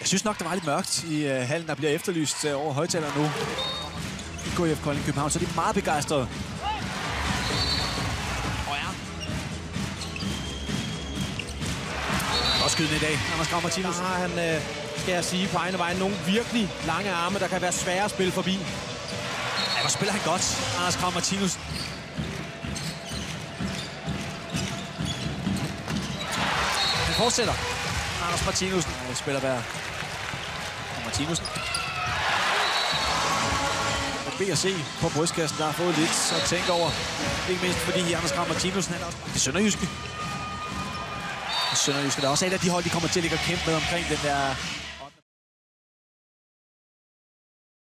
synes nok, der var lidt mørkt i hallen, der bliver efterlyst over højtaleren nu. I KIF Kolding København, så de er meget begejstrede. Og ja. Godt skydende i dag, Anders Krag Martinussen. Der har han, skal jeg sige, på egne vejen nogle virkelig lange arme, der kan være svære at spille forbi. Ja, hvor spiller han godt, Anders Krag Martinussen. Han fortsætter. Anders Martinussen spiller hver. Martinussen. Og B&C på brystkassen, der har fået lidt at tænke over. Ikke mindst fordi Anders Krag Martinussen, han er også det sønderjyske. Sønderjyske, der er også et af de hold, de kommer til at ligge og kæmpe med omkring den der